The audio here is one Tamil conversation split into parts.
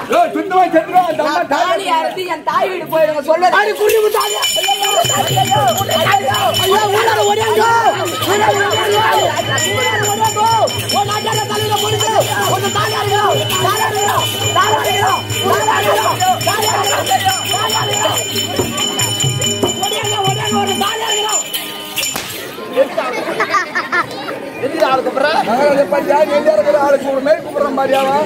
சுத்தமா செத்துருவா. தாலி அறுத்து என் தாய் வீடு போயிடுங்க சொல்ல. ஆளுக்கு ஒரு மேல் கூப்பிடுற மாதிரியாவா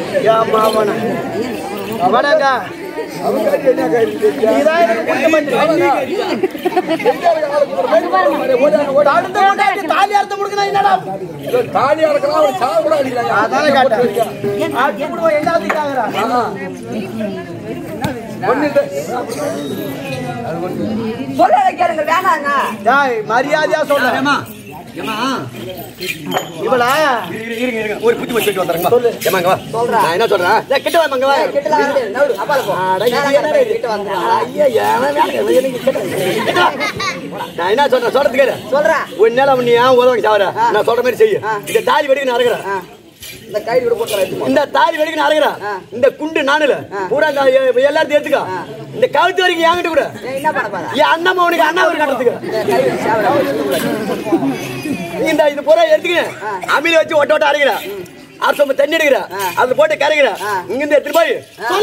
தாலி அறுக்கலாம் ஒரு சாவு கூட மரியாதையா சொல்றேன். ஒரு புத்தி வச்சுட்டு வந்துருங்க. நான் என்ன சொல்றேன், கிட்ட வாங்க. நான் என்ன சொல்றேன் சொல்றதுக்கு சொல்றேன். ஒரு நேரம் நீ ஏன் உதவி சாவற, நான் சொல்ற மாதிரி செய்ய. இந்த தாலி வெடிக்க நான் அறுக்கிறேன். இந்த தாலி வெடிக்க நான் அறுக்கிறேன். இந்த குண்டு நானுல பூரா எல்லாத்தையும் எடுத்துக்கோ. இந்த கழுத்து வரைக்கும் என்கிட்ட கூட என் அண்ணன் அவனுக்கு அண்ணா ஒரு கட்டுறதுக்கு இந்த இது பூரா எடுத்துக்கிறேன். அமில வச்சு ஒட்ட ஒட்ட அரைக்கிறேன். அரசு தண்ணி எடுக்கிறேன். அதுல போட்டு கரைக்கிறேன். இங்கிருந்து எடுத்துட்டு போய்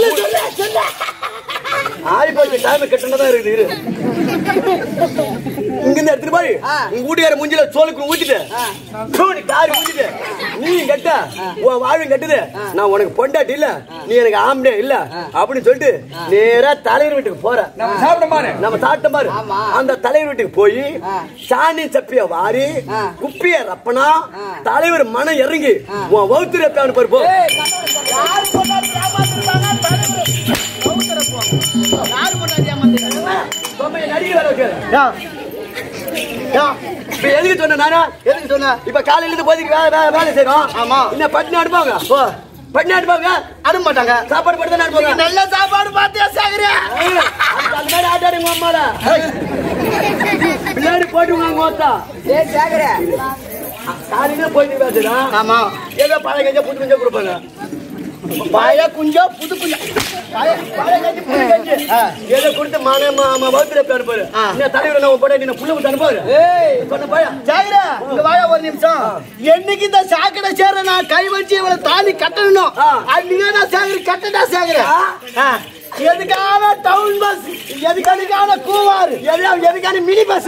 ஆய் போச்சு. டைம் கட்டணதான் இருக்குது. இங்கிருந்து எடுத்துட்டு போய் உங்க வீட்டுக்கார மூஞ்சில சோளுக்கு ஊத்திட்டு காரி ஊத்திட்டு நீ கட்ட உன் வாழ்வும் கட்டுது. நான் உனக்கு பொண்டாட்டி இல்ல, நீ எனக்கு ஆம்பளே இல்ல அப்படின்னு சொல்லிட்டு நேரா தலைவர் வீட்டுக்கு போற. நம்ம சாப்பிட்ட பாரு. அந்த தலைவர் வீட்டுக்கு போய் சாணி சப்பிய வாரி குப்பிய ரப்பனா தலைவர் மனம் இறங்கி உன் வவுத்து ரப்பான்னு பாரு. போ எதுக்கு சொன்ன நானா? எதுக்கு சொன்ன? இப்ப காலையில இருந்து போதிக்கு வேலை செய்யறோம். ஆமா. இன்னும் பட்டினி அனுப்பாங்க. பட்டினி அனுப்பாங்க. அனுப்ப மாட்டாங்க. சாப்பாடு போட்டு தான் அனுப்புவாங்க. நல்ல சாப்பாடு பார்த்தியா சாகுறேன். அந்த மாதிரி ஆட்டாடுங்க அம்மால பின்னாடி போட்டுங்க மோத்தா. காலையில போயிட்டு பேசுறேன். ஆமா. ஏதோ பழைய கஞ்சா புது கஞ்சா கொடுப்பாங்க. பழைய குஞ்சா புது குஞ்சா ஏதோ கொடுத்து ஒரு நிமிஷம். என்னைக்கு இந்த சாக்கடை சேர நான் கை வச்சு இவ்வளவு தாலி கட்டணும். அன்னைக்கு நான் சாகரி கட்டடா சாகுறேன். எதுக்கான டவுன் பஸ், எதுக்கான கூவார், எதுக்கான மினி பஸ்.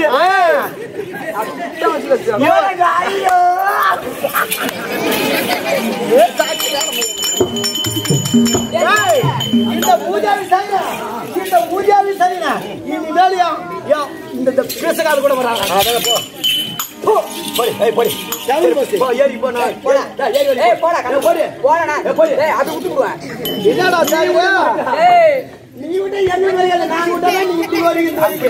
இந்த பூஜாவி சரியா, இந்த பூஜாவி சரியா. இனிமேலையா இந்த பேசக்கால கூட வராங்க. என்னடா சாகுவா நீ விட என்ன நான் விட்டா நீ இப்படி வருகிறீங்க.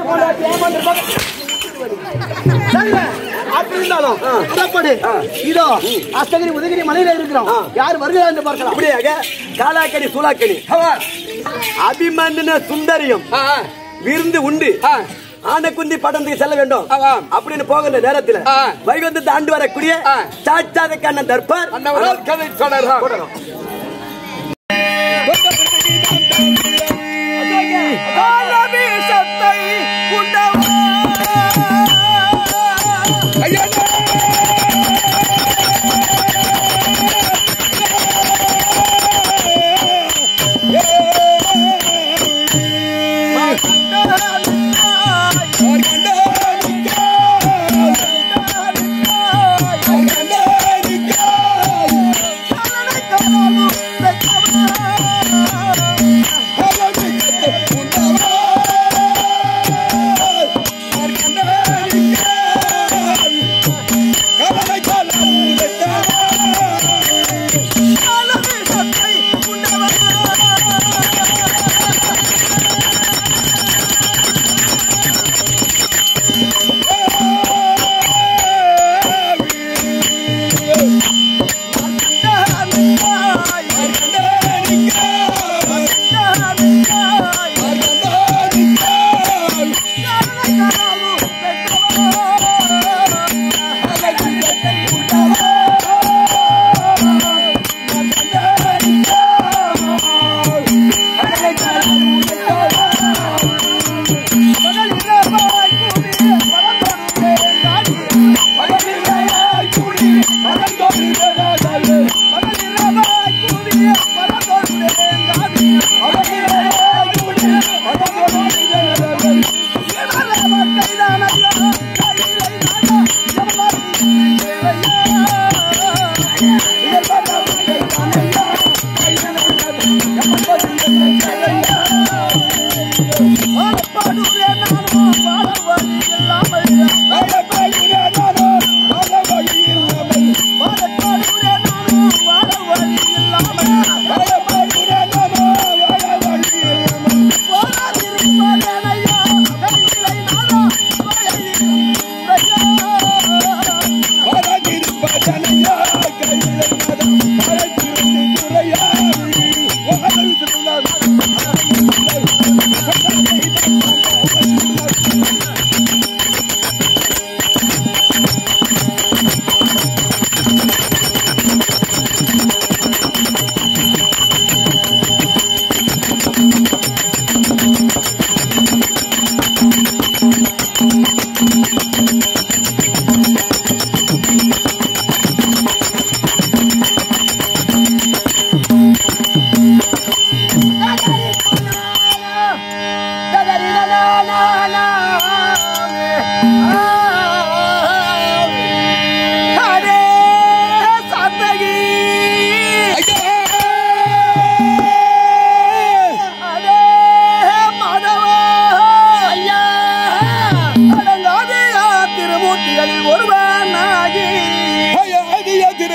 அப்படி இருந்தாலும் இதோ அஸ்தகிரி உதகிரி மலையில இருக்கிறோம். யார் வருகிறார் என்று பார்க்கலாம். அப்படியாக காலாக்கணி சூலாக்கணி அபிமந்தின சுந்தரியம் விருந்து உண்டு. ஆனக்குந்தி பட்டணத்துக்கு செல்ல வேண்டும் அப்படின்னு போகிற நேரத்தில் வைகுந்தத்தை ஆண்டு வரக்கூடிய சாட்சாத கண்ணன் தர்பார் கதை தொடரும்.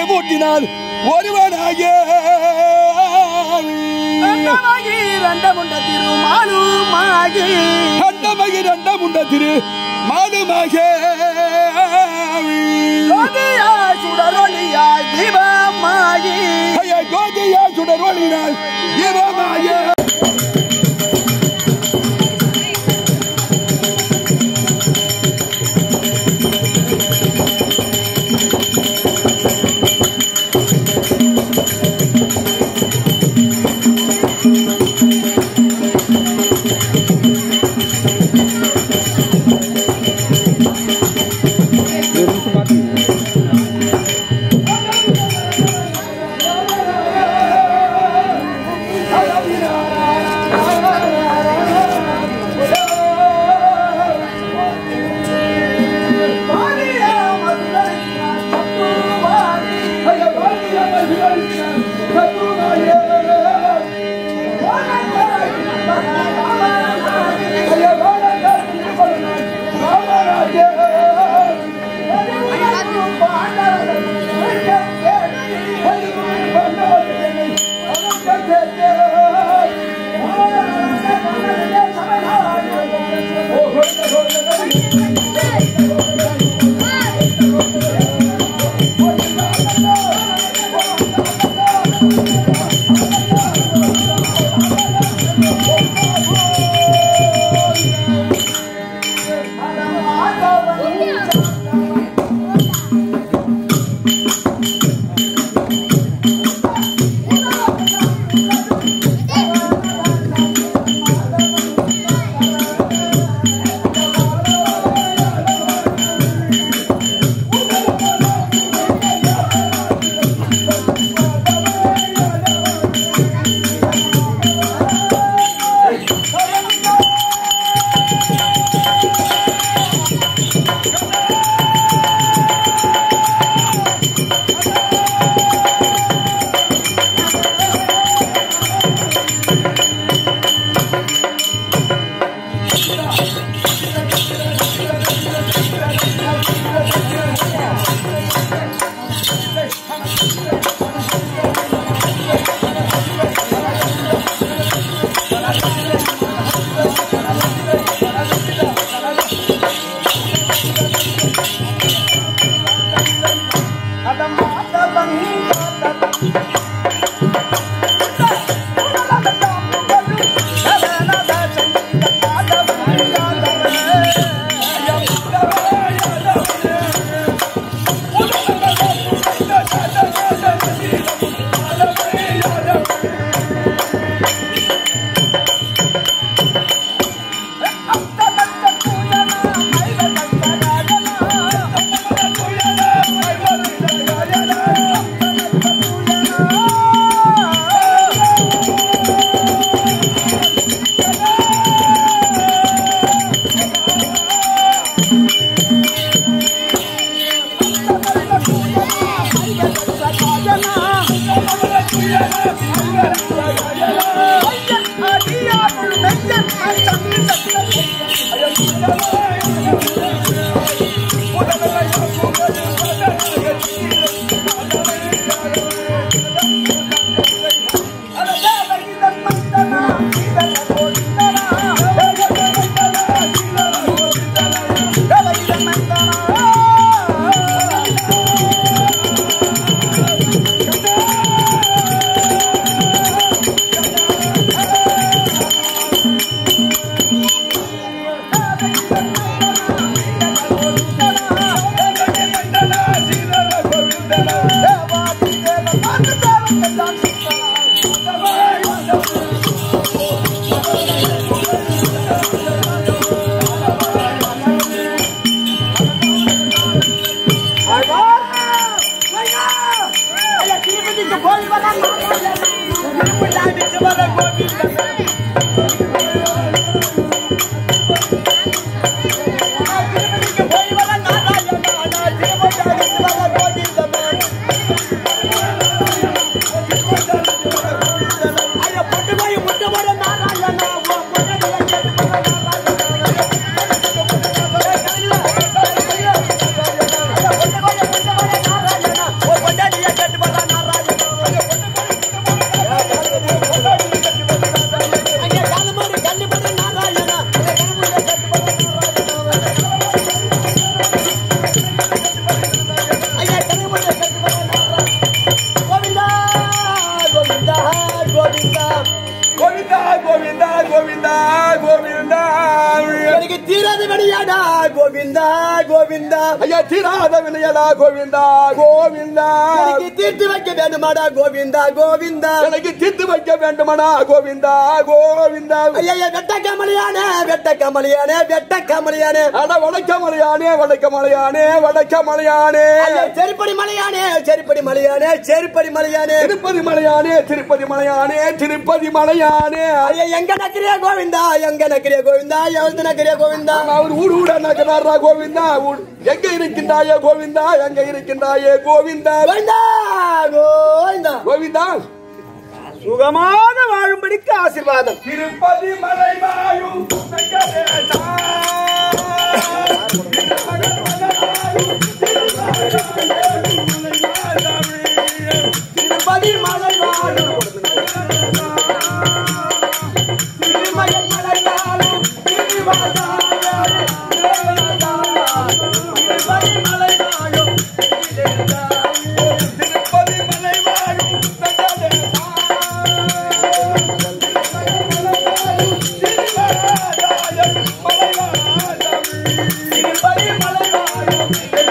மூட்டினால் ஒருவனாக ரெண்டமுண்ட திரு மாலுமாகி ரெண்டமுண்ட திரு மாலுமாக சுடரொளியாய் தீபமாகி ஜோதியா சுடரொளியினால் தீபமாக மணியாடா கோவிந்தா கோவிந்தா ஐயா தீராத வினையடா கோவிந்தா கோவிந்தா எனக்கு தீர்த்து வைக்க வேண்டுமாடா கோவிந்தா கோவிந்தா எனக்கு தீர்த்து வைக்க வேண்டுமடா கோவிந்தா கோவிந்தா ஐயா வெட்ட கமலியானே வெட்ட கமலியானே வெட்ட கமலியானே அட வடக்க மலையானே வடக்க மலையானே வடக்க மலையானே செருப்படி மலையானே செருப்படி மலையானே செருப்படி மலையானே திருப்பதி மலையானே திருப்பதி மலையானே திருப்பதி மலையானே ஐயா எங்க நக்கிரியா கோவிந்தா எங்க நக்கிரியா கோவிந்தா எவ்வளவு நக்கிரியா கோவிந்தா அவர் ஊடு ஊட நக்கனாரா கோவிந்தா எங்க இருக்கின்றாயே கோவிந்தா எங்க இருக்கின்றாயே கோவிந்தா கோவிந்தா கோவிந்தா கோவிந்தா சுகமாக வாழும்படிக்கு ஆசீர்வாதம் திருப்பதி மலை வாழும் வெங்கடேசா. திருப்பதி மலை வாழும் திருமலை மலை வாழும் திருப்பதி மலை வாழும் திருப்பதி மலை வாழும் வெங்கடேசா. திருப்பதி மலை வாழும்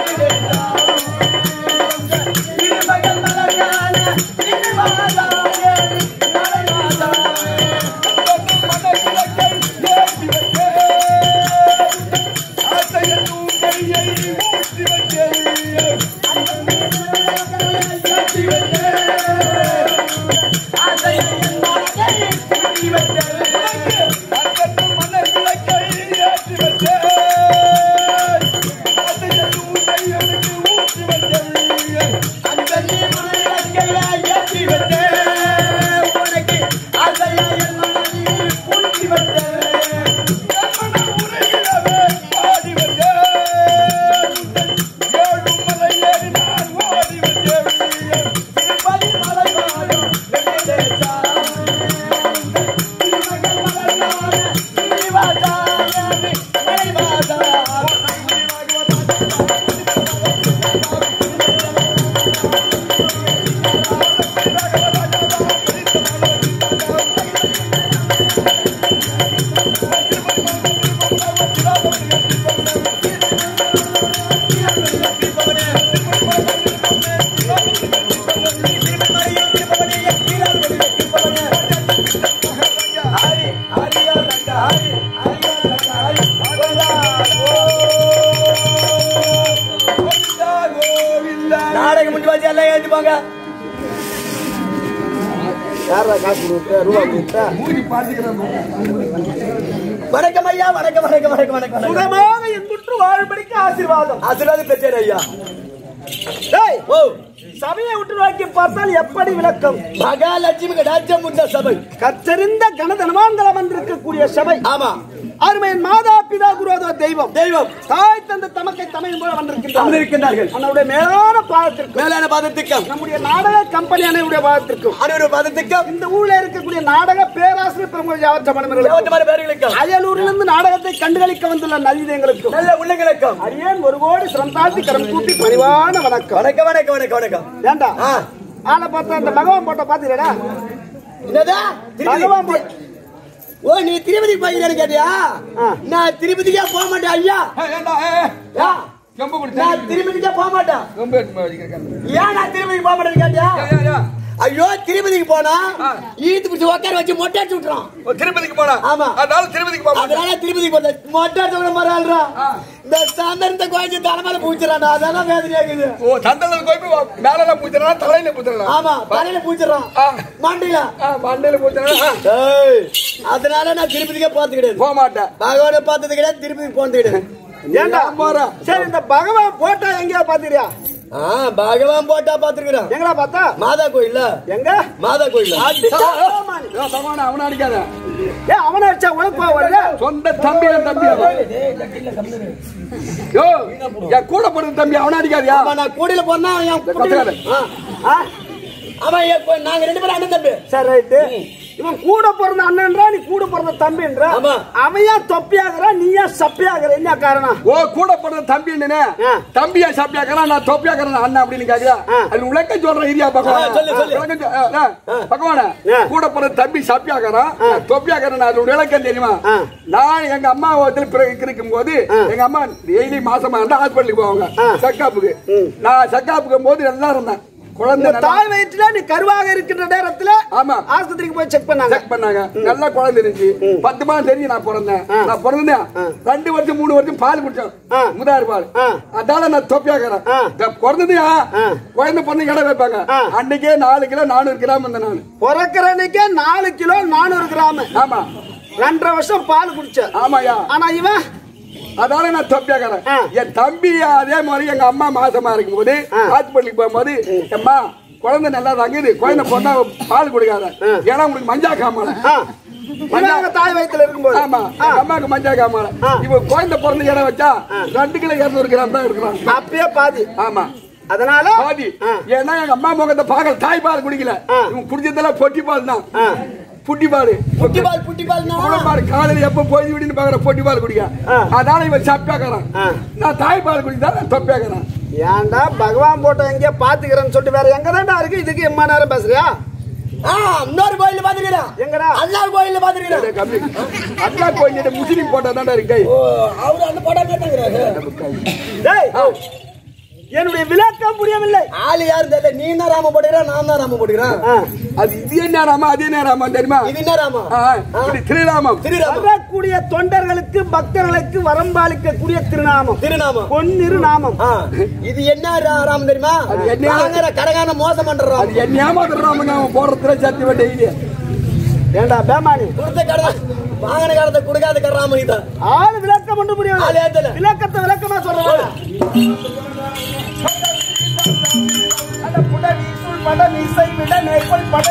நாடகம் முடிஞ்சு வச்சு எல்லாம் ஏற்றுப்பாங்க. யாரா காசு கொடுத்த ரூபா கொடுத்தா வணக்கம் ஐயா வணக்கம் வணக்கம் வணக்கம் வணக்கம் சுகமாக என்புற்று வாழும்படிக்கு ஆசீர்வாதம் ஆசீர்வாதம் பெற்றேன் ஐயா. ஓ சபையை விட்டு நோக்கி பார்த்தால் எப்படி விளக்கம்? மகாலட்சுமி கடாட்சம் உண்ட சபை, கற்றறிந்த கணதனமான்களம் இருக்கக்கூடிய சபை. ஆமா, அருமையின் மாதா பிதா குருவாதோ தெய்வம் தெய்வம் தாய் தந்த தமக்கை தமிழ் போல வந்திருக்கின்றார்கள். நம்முடைய மேலான பாதத்திற்கும் நம்முடைய நாடக கம்பெனி அனைவருடைய பாதத்திற்கும் பாதத்திற்கும் இந்த ஊரில் இருக்கக்கூடிய நாடக பேராசிரியர் பிரமுகர்களுக்கும் அயலூரிலிருந்து நாடகத்தை கண்டுகளிக்க வந்துள்ள நதிதங்களுக்கும் நல்ல உள்ளங்களுக்கும் அரியன் ஒரு கோடி சிறந்தாழ்த்தி கரம் கூப்பி பணிவான வணக்கம். வணக்கம் வணக்கம் வணக்கம் வணக்கம். ஏண்டா ஆளை பார்த்தா அந்த பகவான் போட்ட பாத்தீங்களா? பகவான் போட்ட ஓ நீ திருப்பதிக்கு போகிறேன்னு கேட்டியா? நான் திருப்பதிக்கே போக மாட்டேன் ஐயா. நான் திருப்பதிக்கே போக மாட்டேன். ஏன் நான் திருப்பதிக்கு போக மாட்டேன்னு கேட்டியா? ஐயோ திருப்பதிக்கு போனா ஈத்து பிடிச்சி உட்கார வச்சு மொட்டை அடிச்சு விட்டுறான். திருப்பதிக்கு போனா ஆமா அதனால திருப்பதிக்கு போக அதனால திருப்பதிக்கு போன மொட்டை அடிச்சவன மறாள்றா. இந்த சந்தனத்தை கோயிச்சு தலைமையில பூச்சிடறான். அதெல்லாம் வேதனையா இருக்குது. ஓ சந்தனத்தை கோயிச்சு மேல பூச்சிடறான், தலையில பூச்சிடறான். ஆமா தலையில பூச்சிடறான், மண்டையில மண்டையில பூச்சிடறான். அதனால நான் திருப்பதிக்கே பார்த்து கிடையாது, போக மாட்டேன். பகவானை பார்த்தது கிடையாது, திருப்பதிக்கு போனது கிடையாது. ஏன்டா போறா? சரி இந்த பகவான் போட்டா எங்கயா பாத்துறியா? பகவான் போட்டா பாத்துருக்கிறேன். எங்கடா பார்த்தா? மாதா கோயில்ல. எங்க மாதா கோயில்ல? பகவான் அவனை அடிக்காத. அவனை அடிச்சா உனக்கு வரல. சொந்த தம்பி தம்பி கூட போறது தம்பி அவனை அடிக்காதியா? நான் கூடையில போனா அவன் நாங்க 2 பேரும் அண்ணன் தம்பி. சரி ரைட்டு. இவன் கூட பிறந்த அண்ணன்றா நீ கூட பிறந்த தம்பின்ற அவையா தொப்பியாகிறா நீயா சப்பியாகிற என்ன காரணம் ஓ கூட பிறந்த தம்பி தம்பியா சப்பியாக்கிறா நான் தொப்பியாக்கிறேன் அண்ணன் அப்படின்னு கேக்குதா அது உலக சொல்ற ஏரியா பகவான கூட பிறந்த தம்பி சப்பியாக்கிறா தொப்பியாக்கிறேன் அது விளக்கம் தெரியுமா நான் எங்க அம்மா இருக்கும் போது எங்க அம்மா டெய்லி மாசமா இருந்தா ஹாஸ்பிட்டலுக்கு போவாங்க செக்காப்புக்கு நான் செக்காப்புக்கும் போது நல்லா இருந்தேன் குழந்தை தாய் வயிற்றுல நீ கருவாக இருக்கின்ற நேரத்துல ஆமா ஆஸ்பத்திரிக்கு போய் செக் பண்ணாங்க நல்லா குழந்தை இருந்துச்சு 10 மாதம் தெரிஞ்சு நான் பிறந்தேன் 2 வருஷம் 3 வருஷம் பால் குடிச்சேன் முதாறு பால் அதால நான் தொப்பியாக்கிறேன் பிறந்ததையா குழந்தை பொண்ணு கடை வைப்பாங்க அன்னைக்கே 4 கிலோ 400 கிராம் இருந்தேன் நான் பிறக்கிற அன்னைக்கே 4 கிலோ 400 கிராம் ஆமா 2.5 வருஷம் பால் குடிச்சேன் ஆமாயா ஆனா இவன் அதால நான் தொப்பியாக்கிறேன் என் தம்பி அதே மாதிரி எங்க அம்மா மாசமா இருக்கும் போது ஹாஸ்பிட்டலுக்கு போகும்போது அம்மா குழந்தை நல்லா தாங்குது குழந்தை பொண்ணா பால் கொடுக்காத ஏன்னா உங்களுக்கு மஞ்சா காமால தாய் வயிற்றுல இருக்கும்போது ஆமா அம்மாவுக்கு மஞ்சா காமால இப்ப குழந்தை பிறந்த இடம் வச்சா 2 கிலோ 200 கிராம் தான் இருக்கிறான் அப்பயே பாதி ஆமா அதனால பாதி ஏன்னா எங்க அம்மா முகத்தை பாக்கல தாய் பால் குடிக்கல இவங்க குடிச்சதெல்லாம் பொட்டி பால் தான் புட்டி பால் காலையில எப்ப போய் விடுன்னு பாக்குற பொட்டி பால் குடிக்க அதனால இவன் சப்பியாக்குறான் நான் தாய் பால் குடிக்கா தொப்பியாக்குறேன் ஏன்டா பகவான் போட்டோ எங்கேயோ பாத்துக்கிறேன்னு சொல்லிட்டு வேற எங்கதான்டா இருக்கு இதுக்கு எம்மா நேரம் பேசுறியா இன்னொரு கோயில பாத்துக்கிறேன் எங்கடா அல்லா கோயில பாத்துக்கிறேன் அல்லா கோயில் முஸ்லீம் போட்டோ தான்டா இருக்கு அவரு அந்த போட்டோ கேட்டாங்க என்னுடைய விளக்கம் புரியவில்லை ஆளு யாரு தெரியல நீ என்ன ராம போடுகிறா நான் தான் ராம போடுகிறேன் அது இது என்ன ராமா அது என்ன ராமா தெரியுமா இது என்ன ராமா திருநாமம் வரக்கூடிய தொண்டர்களுக்கு பக்தர்களுக்கு வரம்பாளிக்க கூடிய திருநாமம் பொன்னிரு நாமம் இது என்ன ராமம் தெரியுமா கடகான மோசம் பண்றோம் அது என்ன ஏமாத்துறாம நாம போடுறதுல சத்தியமா டெய்லி ஏண்டா பேமானி கொடுத்த கடை வாங்கின காலத்தை கொடுக்காத கராம இதான் ஆளு விளக்கம் ஒன்று புரியவில்லை விளக்கத்தை விளக்கமா சொல்றேன் அந்த புடவி சுள் பட மீசை விட நேர்கொள் பட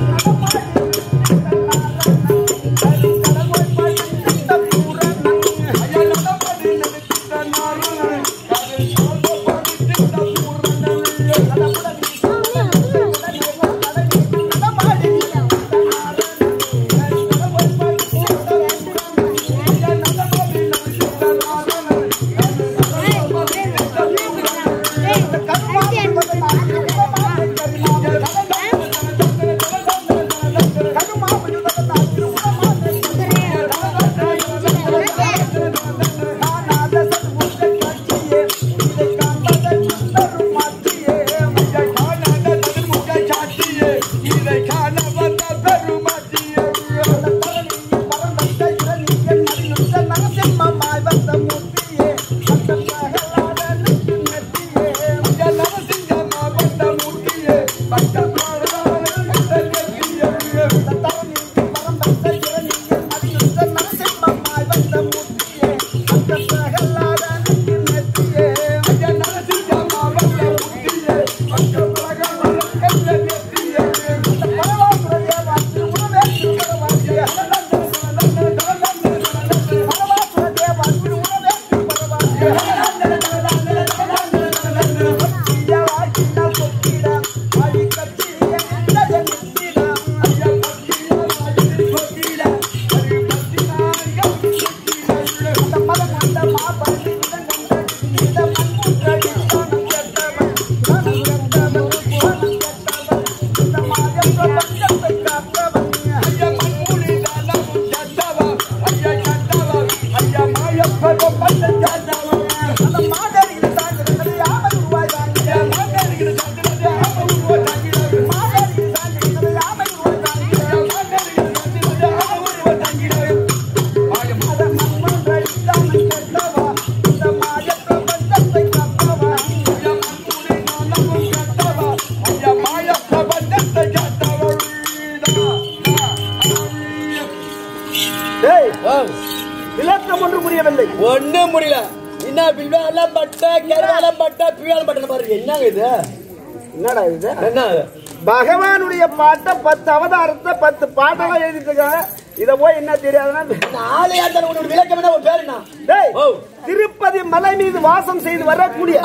விளக்கம் ஒன்று புரியவில்லை. ஒண்ணும் முடியல. என்ன பிள்ளாலம் பட்ட கேரளம் பட்ட பிள்ளாலம் பட்ட பாரு என்னங்க இது? என்னடா இது? என்ன பகவானுடைய பாட்ட 10 அவதாரத்தை 10 பாட்டெல்லாம் எழுதிட்டு இருக்காங்க. இத போய் என்ன தெரியாதுன்னா ஆலயத்துல ஒரு விளக்கம் என்ன ஒரு பேர் என்ன? டேய் திருப்பதி மலை மீது வாசம் செய்து வரக்கூடிய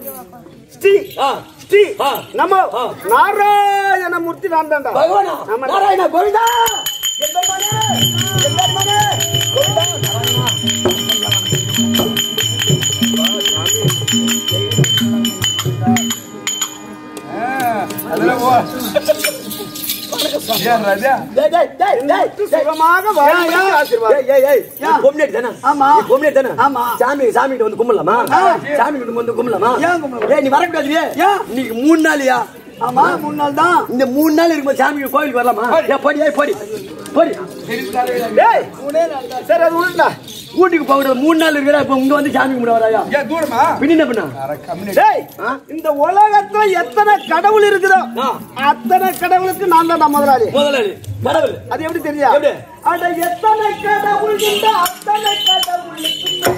ஸ்ரீ ஸ்ரீ நமோ நாராயணமூர்த்தி நான் தான்டா. பகவானா நாராயண கோவிந்தா சாமி வந்து கும்பலாமா? சாமி வந்து கும்பலாமா? நீ வரக்கூடாது. இன்னைக்கு 3 நாளியா? ஆமா 3 நாள் தான். இந்த 3 நாள் இருக்கும்போது சாமி கோயிலுக்கு வரலாமா? போடி சரி அது விடுடா. ஊட்டிக்கு போகிறது 3 நாள் இருக்கிற இப்ப இங்க வந்து சாமி கும்பிட வராயா? தூரமா பின்ன பண்ணா இந்த உலகத்துல எத்தனை கடவுள் இருக்குதோ அத்தனை கடவுளுக்கு நான் தான் முதலாளி. கடவுள் அது எப்படி தெரியா? அட எத்தனை கடவுள் அத்தனை கடவுளுக்கு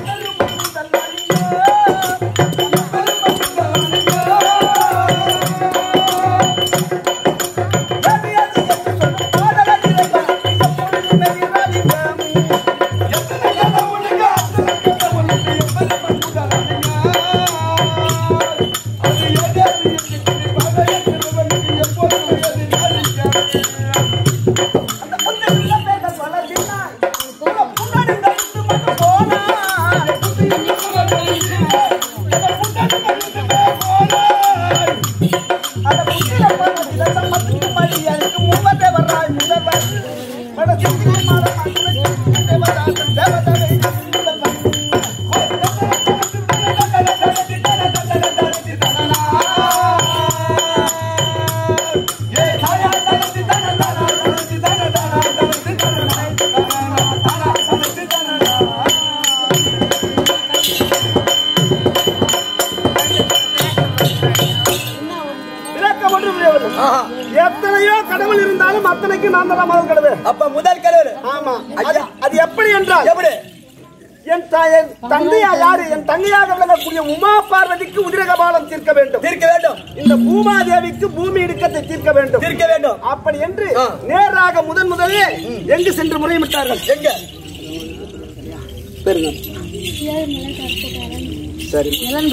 எத்தனையோ கடவுள் இருந்தாலும் அத்தனைக்கு நான் தான் முதல் கடவுள். அப்ப முதல் கடவுள். ஆமா. அது எப்படி என்றால் எப்படி என் தந்தையா யாரு? என் தங்கையாக விளங்கக்கூடிய உமா பார்வதிக்கு உதிரகபாலம் தீர்க்க வேண்டும். இந்த பூமாதேவிக்கு பூமி இடுக்கத்தை தீர்க்க வேண்டும். அப்படி என்று நேராக முதலே எங்கு சென்று முறையிட்டார்கள்? எங்க? சரி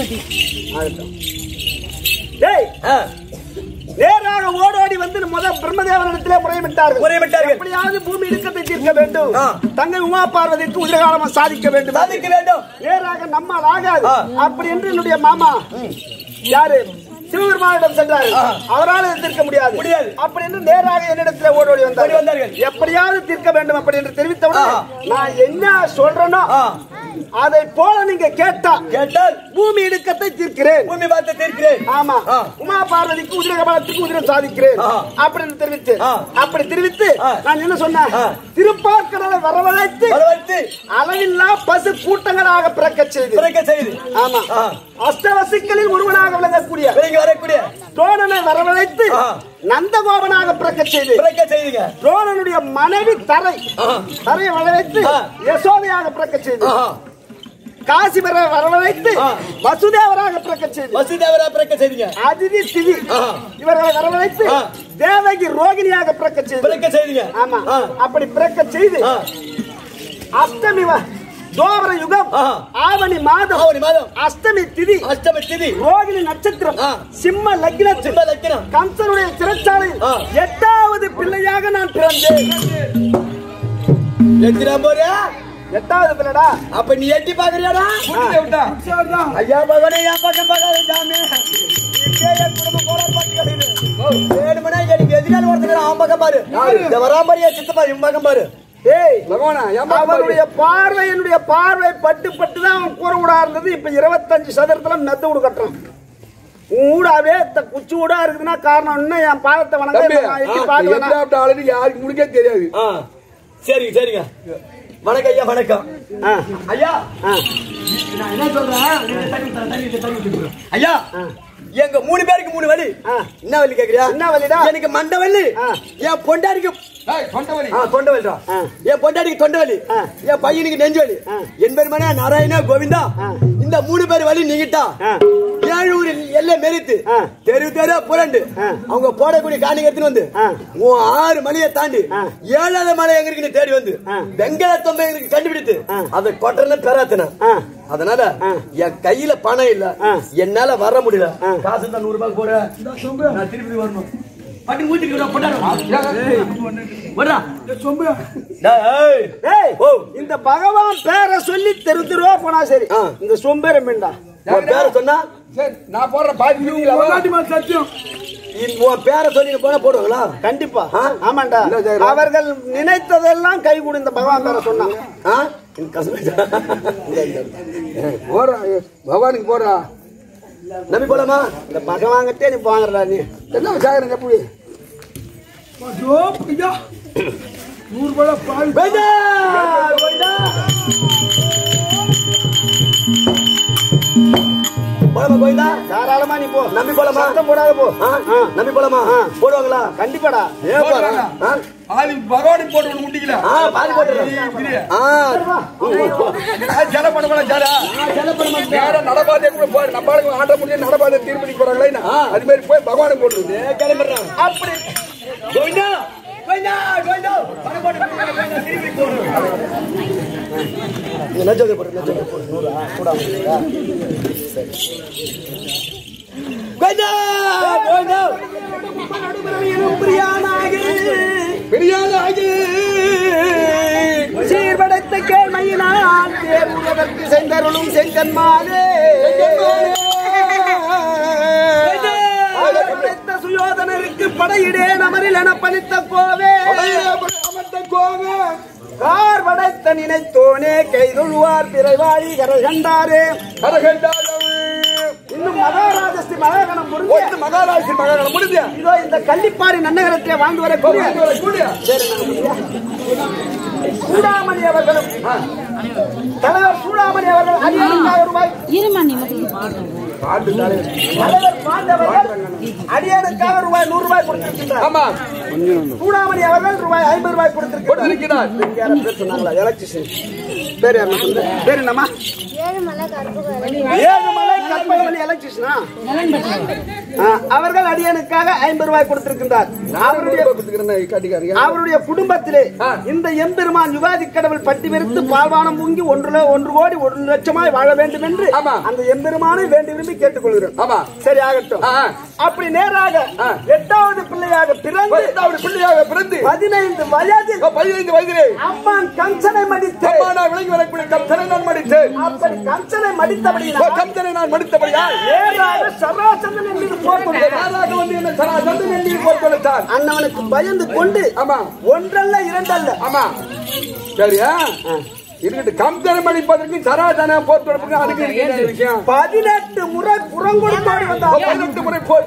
நேராக ஓடோடி வந்து முதல் பிரம்மதேவனிடத்திலே முறையிட்டார்கள். எப்படியாவது பூமி இடுக்கத்தை தீர்க்க வேண்டும். தங்கை உமா பார்வதிக்கு உதிரகாலம் சாதிக்க வேண்டும். நேராக நம்மால் ஆகாது. அப்படி என்று என்னுடைய மாமா யாரு சிவபெருமானிடம் சென்றார். அவரால் தீர்க்க முடியாது. அப்படி என்று நேராக என்னிடத்தில் ஓடோடி வந்தார்கள். எப்படியாவது தீர்க்க வேண்டும் அப்படி என்று தெரிவித்தவுடன் நான் என்ன சொல்றேனோ அதை போல நீங்க கேட்டால் பூமி இடுக்கத்தை தீர்க்கிறேன். பூமி பார்த்து தீர்க்கிறேன். ஆமா. உமா பார்வதிக்கு உதிரகபாலத்துக்கு உதிரம் சாதிக்கிறேன் அப்படின்னு தெரிவித்து அப்படி தெரிவித்து நான் என்ன சொன்னேன்? திருப்பார்கடலை வரவழைத்து அளவில்லா பசு கூட்டங்களாக பிறக்க செய்து ஆமா அஷ்டவசிகளில் ஒருவனாக விளங்கக்கூடிய துரோணனை வரவழைத்து நந்தகோபனாக பிறக்க செய்து துரோணனுடைய மனைவி தரையை வரவழைத்து யசோதையாக பிறக்க செய்து காசிபரை வரவழைத்து வசுதேவராக பிறக்க செய்து அதிதி திதி இவர்களை வரவழைத்து தேவகி ரோகிணியாக பிறக்க செய்து ஆமா அப்படி பிறக்க செய்து அஷ்டமி தோபர யுகம் ஆவணி மாதம் அஷ்டமி திதி ரோகிணி நட்சத்திரம் சிம்ம லக்னம் கம்சனுடைய சிறைச்சாலையில் 8வது பிள்ளையாக நான் பிறந்தேன். 8வது பிள்ளைடா. அப்ப நீ எட்டி பாக்குறியாடா? ஐயா பகவானே என் பக்கம் பார்க்காத சாமி. குடும்ப கோளாறு பாட்டு கிடையாது. 7 மணி எனக்கு எதிரான ஒருத்தர் அவன் பக்கம் பாரு. இந்த வராமரியா சித்தப்பா இவன் பக்கம் பாரு. அவனுடைய பார்வை என்னுடைய பார்வை பட்டு தான் அவன் கூற ஊடா இருந்தது. இப்ப 25 சதுரத்துல மெத்த ஊடு கட்டுறான். ஊடாவே குச்சி ஊடா இருக்குதுன்னா காரணம் என்ன? என் பாதத்தை வணங்க யாருக்கு முடிக்க தெரியாது. சரிங்க வணக்கம் ஐயா. வணக்கம் ஐயா. நான் என்ன சொல்றேன் ஐயா? எங்க 3 பேருக்கு 3 வலி. என்ன வலி கேக்குறியா? என்ன வலிடா? எனக்கு மண்டை வலி. என் பொண்டாடிக்கு தொண்டை வலிடா. என் பொண்டாடிக்கு தொண்டை வலி. என் பையனுக்கு நெஞ்சு வலி. என் பேர் மன நாராயணா கோவிந்தா. இந்த 3 பேர் வலி நீங்கிட்டா 7 ஊர் எல்லை மெரித்து தெரு புரண்டு அவங்க போடக்கூடிய காணிக்கு எடுத்துன்னு வந்து 6 மலையை தாண்டி 7வது மலை எங்க இருக்கு தேடி வந்து வெங்கல தொம்பை எங்களுக்கு கண்டுபிடித்து அதை கொட்டன பெறாத்தின. அதனால என் கையில பணம் இல்ல, என்னால வர முடியல. காசு தான் 100 ரூபாய் போட நான் திருப்பி வரணும். பட்டி ஊத்திக்கிட்டு போடா சொம்பு டேய் ஓ இந்த பகவான் பேரை சொல்லி தெருவா போனா சரி இந்த சொம்பேரம் வேண்டா பேரை சொன்னா சரி நான் போடுற பாதி சத்தியம் உன் பேரை சொல்லி போனா போடுவாங்களா? கண்டிப்பா ஆமாண்டா. அவர்கள் நினைத்ததெல்லாம் கை கூட இந்த பகவான் பேரை சொன்னாங்க. போறா பகவானுக்கு போறா நம்பி போலாமா? இந்த பகவான்கிட்டே நீ போங்கடா. நீ என்ன சாகரங்க எப்படி 100 ரூபாய் பால் போலாமா கோயிலா? தாராளமா நீ போ. நம்பி போலாமா? சத்தம் போடாத போ. நம்பி போலாமா? போடுவாங்களா? கண்டிப்பாடா. ஏன் போறா? ஆளு பகவானுக்கு போட்டு முடிக்கல. பாதி போட்டுறேன். ஜல பண்ண போல ஜல. ஜல பண்ண மாட்டேன். யார நடபாதே கூட போய் நம்மளுக்கு ஆட்ட முடிய நடபாதே தீர்ப்படி போறாங்களே அது மாதிரி போய் பகவானுக்கு போடுறது. கிளம்புறேன். அப்படி கோயிலா கோயிலா கோயிலா பண போட்டு திருப்பி போறோம். நச்சோதே போடு நச்சோதே போடு. கூடாம சரி. கோயிலா கோயிலா பிரியாதாகி சீர்படைத்த கேள்மையினால் தேர்வுலகற்கு சென்றருளும் செங்கன்மாலே சுயோதனருக்கு படையிடே நமரில் என பணித்த கோவே அமர்த்த கோவே கார் படைத்த நினைத்தோனே கைதொழுவார் பிறைவாழி கரகண்டாரே இன்னும் மகாராஜஸ்ரீ மகாகணம் முடிஞ்சு மகாராஜி மகாகணம் முடிஞ்சு இதோ இந்த கள்ளிப்பாரி நன்னகரத்தை வாழ்ந்து வரக்கூடிய சூடாமணி அவர்களும் தலைவர் சூடாமணி அவர்கள் அடியானுக்காக ரூபாய் தலைவர் பாண்டவர்கள் அடியானுக்காக ரூபாய் 100 ரூபாய் கொடுத்திருக்கின்றார். ஆமா சூடாமணி அவர்கள் ரூபாய் 50 ரூபாய் கொடுத்திருக்கிறார். சொன்னாங்களா எலக்ட்ரிஷியன் பேர் என்ன? பேர் என்னம்மா? ஏழுமலை கற்பகவல்லி எலக்ட்ரிஷியனா? அவர்கள் அடியானுக்காக 50 ரூபாய் கொடுத்திருக்கின்றார். அவருடைய குடும்பத்திலே இந்த எம்பெருமான் யுகாதி கடவுள் பட்டி விரித்து பால்வானம் பொங்கி 1 கோடி 1 லட்சமாய் வாழ வேண்டும் என்று அந்த எம்பெருமானை வேண்டி விரும்பி கேட்டுக்கொள்கிறோம். சரி ஆகட்டும். அப்படி நேராக 8வது பிள்ளையாக பிறந்து 15 வயதிலே அம்மான் கஞ்சனை மடித்து விளங்கி வரக்கூடிய கம்சனை நான் மடித்தேன். அப்படி கஞ்சனை மடித்தபடியால் கம்சனை நான் மடித்தபடியால் நேராக சராசந்தன் என்று போட்டுள்ளார். அண்ணவனுக்கு பயந்து கொண்டு ஆமா ஒன்றல்ல இரண்டல்ல ஆமா சரியா இருக்கட்டும். கம்சனை மடிப்பதற்கு சராசன போட்டு அதுக்கு விஷயம் 18 முறை புறங்கொடுத்தோடி வந்தார். 18 முறை போய்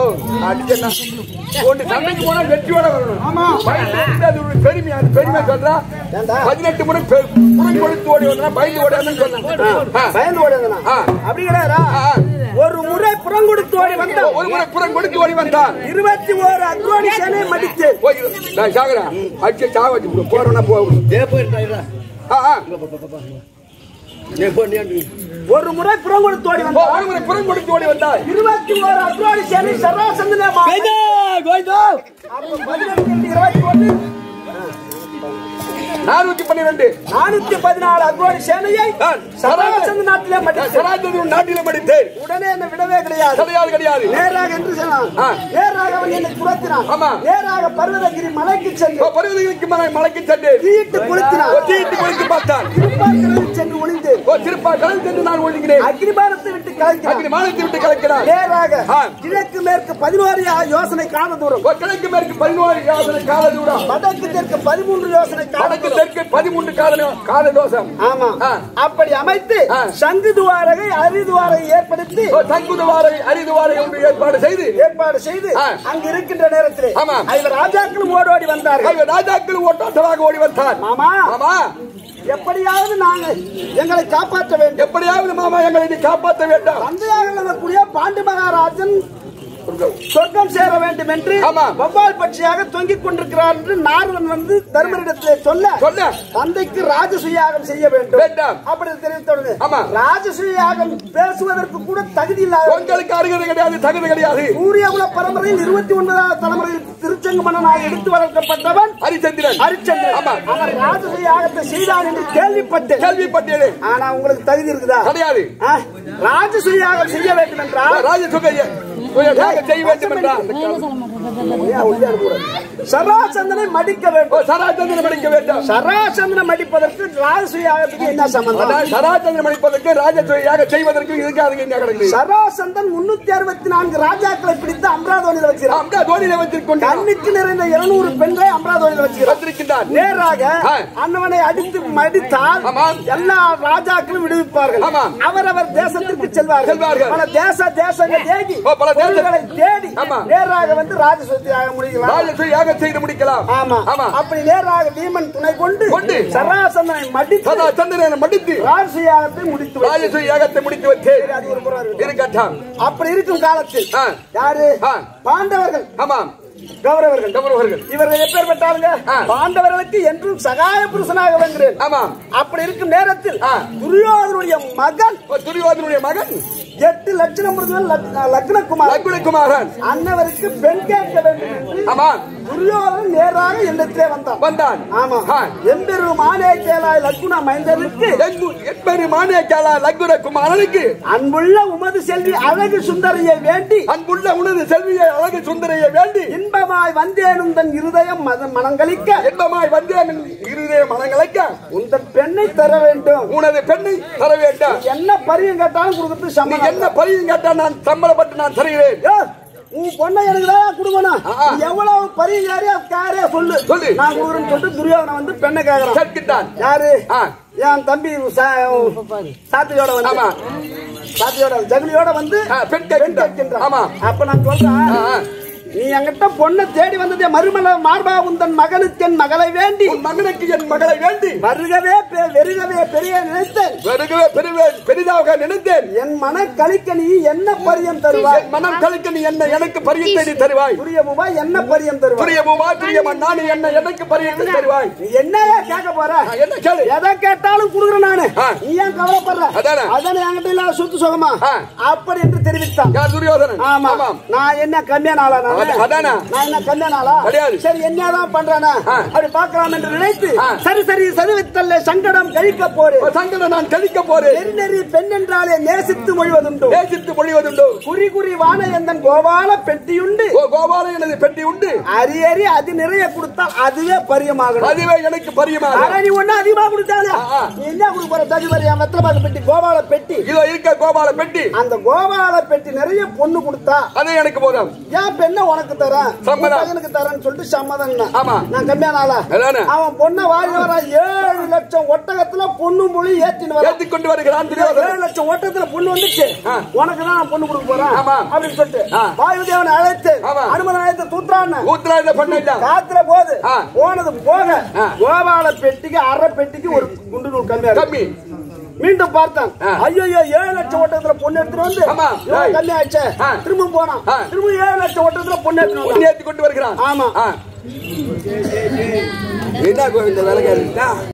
சண்டைக்கு போனா வெற்றியோட வரணும். பெருமையா சொல்றா 18 முறை கொடுத்து ஓடி வந்தா பயந்து ஓடாதுன்னு சொன்னா பயந்து ஓடாதுன்னா அப்படி கிடையாதா? ஒரு முறை புறம் கொடுத்து ஓடி வந்தா ஒரு முறை புறம் கொடுத்து ஓடி வந்தான் 21 அக்ரோணி சேனை மடித்து சாகரா அடிச்சு சாக வச்சு போறோம்னா போயிடுறா. ஒரு முறை புறம் கொடுத்து ஓடி வந்தா ஒரு முறை புறம் கொடுத்து ஓடி வந்தா 21 அக்ரோணி சேனை சராசந்தனே 414 அக்ரோணி சேனையை சராசந்த நாட்டிலே மடித்து உடனே என்ன விடவே கிடையாது. நேராக என்று சொன்னான். நேராக அவன் என்னை துரத்தினான். நேராக பர்வதகிரி மலைக்கு சென்று தீட்டு குளித்து பார்த்தான். திருப்பாக்கடலில் சென்று நான் ஒழுங்கினேன். அக்னிபானத்தை விட்டு கலக்கிறான். நேராக கிழக்கு மேற்கு 11 யோசனை கால தூரம். கிழக்கு மேற்கு 11 யோசனை கால தூரம். வடக்கு தெற்கு 13 யோசனை தெற்கு 13 கால தோஷம். ஆமா அப்படி அமைத்து சங்கு துவாரகை அரிதுவாரகை ஏற்படுத்தி ஏற்பாடு செய்து அங்கு இருக்கின்ற நேரத்தில் ராஜாக்களும் ஓடோடி வந்தார்கள். ஓடி வந்தார். மாமா எப்படியாவது நாங்கள் எங்களை காப்பாற்ற வேண்டும். எப்படியாவது மாமா எங்களை காப்பாற்ற வேண்டும். தந்தையாக இருக்கக்கூடிய பாண்டி மகாராஜன் சொர்க்கம் சேர வேண்டும் என்று வவ்வால் பட்சியாக தொங்கிக் கொண்டிருக்கிறார் என்று நாரதன் வந்து தர்மரிடத்திலே சொல்ல தந்தைக்கு ராஜசூயாகம் செய்ய வேண்டும் அப்படி தெரிவித்தோடு ராஜசூயாகம் பேசுவதற்கு கூட தகுதி இல்லாத உங்களுக்கு அருகதை கிடையாது, தகுதி கிடையாது. சூரியகுல பரம்பரையில் 29வது தலைமுறையில் திருச்செங்கு மன்னனாக எடுத்து வளர்க்கப்பட்டவன் ஹரிச்சந்திரன். அவர் ராஜசூயாகத்தை செய்தார் என்று கேள்விப்பட்டேன். ஆனா உங்களுக்கு தகுதி இருக்குதா? கிடையாது. ராஜசூயாகம் செய்ய வேண்டும் என்றால் செய்ய வேண்டும் என்றால் சராசந்தனை மடிக்க வேண்டும். சராசந்திரன் மடிக்க வேண்டும். சராசந்தனை மடிப்பதற்கு ராஜசூயாகத்துக்கு என்ன சம்பந்தம்? சராசந்திரன் மடிப்பதற்கு ராஜசூயாக செய்வதற்கு இதுக்கு அதுக்கு என்ன கிடையாது? சராசந்தன் 364 ராஜாக்களை பிடித்து அம்ராதோனில வச்சிருக்கான். அம்ராதோனில வச்சிருக்கோம். கண்ணுக்கு நிறைந்த 200 பெண்களை அம்ராதோனில வச்சிருக்கின்றார். நேராக அண்ணவனை அடித்து மடித்தால் எல்லா ராஜாக்களும் விடுவிப்பார்கள். அவரவர் தேசத்திற்கு செல்வார்கள். பல தேசங்கள் ஏகி பொருள்களை தேடி நேராக வந்து ராஜசூயாக முடிக்கலாம். ராஜசூயாக செய்து முடிக்கலாம். ஆமா. அப்படி நேராக வீமன் துணை கொண்டு சராசந்தனை மடித்து ராஜசூயாகத்தை முடித்து வச்சு இருக்கட்டும். அப்படி இருக்கும் காலத்தில் யாரு? பாண்டவர்கள், கௌரவர்கள் இவர்கள் எப்பேற்பட்டாருங்க? பாண்டவர்களுக்கு என்றும் சகாய புருஷனாக வருகிறேன். அப்படி இருக்கும் நேரத்தில் துரியோதனுடைய மகன் 8 லட்சம் லக்னகுமாரன் அன்னவருக்கு பெண் கேட்க வேண்டும். துரியோதனன் நேராக என்னத்திலே வந்தான். ஆமா. எம்பெருமானே கேளாய் லக்குண மைந்தனுக்கு அன்புள்ள உமது செல்வி அழகு சுந்தரியை வேண்டி இன்பமாய் வந்தேனும் தன் இருதயம் மனங்களிக்க உந்தன் பெண்ணை தர வேண்டும். உனது பெண்ணை தர வேண்டும். என்ன பரியம் கேட்டாலும் கொடுத்து சம்பளம். என்ன பரியம் கேட்டா நான் சம்பளப்பட்டு நான் தருகிறேன். உன் பொண்ணை எனக்கு தான் கொடுக்கணும். எவ்வளவு பரியாரியா காரியா சொல்லு நான் கொடுக்குறேன்னு சொல்லிட்டு துரியோதனன் வந்து பெண்ணை கேட்கிறான். யாரு? என் தம்பி சாத்தியோட ஜெகனியோட வந்து பெண் கேட்கின்றான். அப்ப நான் சொல்றேன், நீ என்கிட்ட பொண்ணை தேடி வந்ததே மறுமல மார்பா உந்தன் மகனுக்கு என் மகளை வேண்டி வருகவே பெரிய நினைத்தேன். பெரிதாக நினைத்தேன். என் மன கழிக்க நீ என்ன பரியம் தருவாய்? மனம் கழிக்க நீ என்ன எனக்கு பரியத்தை நீ தருவாய்? புரியமுவா என்ன பரியம் தருவாய்? நான் என்ன எனக்கு பரியத்தை தருவாய்? நீ என்னையா கேட்க போற? என்ன கேளு. எதை கேட்டாலும் கொடுக்குறேன் நானு. நீ ஏன் கவலைப்படுற? அதானே என்கிட்ட இல்ல சுத்து சுகமா அப்படி என்று தெரிவித்தான் துரியோதனன். ஆமா. நான் என்ன கம்மியான ஆளா? நான் என்ன கல்யாணாளா? சரி என்னதான் பண்றானா அப்படி பார்க்கலாம் என்று நினைத்து சரி சதுவித்தல்ல சங்கடம் கழிக்க போறேன். நெறி பெண் என்றாலே நேசித்து மொழிவதுண்டு. குறி வானயந்தன் கோபால பெட்டியுண்டு. அரியறி அது நிறைய கொடுத்தால் அதுவே பரியமாகும். அதுவே எனக்கு பரியமாகும். நீ ஒண்ணு அதிகமா கொடுத்தாலே நீ என்ன கொடுக்க போற? தகுபரியா வெத்தலபாக பெட்டி கோபால பெட்டி இதோ இருக்க கோபால பெட்டி. அந்த கோபால பெட்டி நிறைய பொண்ணு கொடுத்தா அது எனக்கு போதும். ஏன் பெண்ணை உனக்கு தரேன் மகனுக்கு தரேன்னு சொல்லிட்டு சம்மதம். நான் கம்மியான ஆளா? அவன் பொண்ணை வாரி வர 7 லட்சம் ஒட்டகத்துல பொண்ணு மொழி ஏற்றி கொண்டு வருகிறான். 7 லட்சம் ஒட்டகத்துல பொண்ணு வந்துச்சு. உனக்கு தான் நான் பொண்ணு கொடுக்க போறேன் அப்படின்னு சொல்லிட்டு வாயுதேவனை அழைத்து அனுமதி அழைத்து தூத்துறான்னு காத்துல போது போனது போக கோபால பெட்டிக்கு அரை பெட்டிக்கு ஒரு குண்டு நூல் கம்மி. மீண்டும் பார்த்தான். ஐயோ 7 லட்சம் ஓட்டத்துல பொண்ணு எடுத்துட்டு வந்து கல்யாணம் ஆயிடுச்சு. திரும்ப போனான். திரும்ப 7 லட்சம் ஓட்டத்துல பொண்ணு எடுத்துட்டு கொண்டு வருகிறான். ஆமா. என்ன இந்த வேலைக்காரன்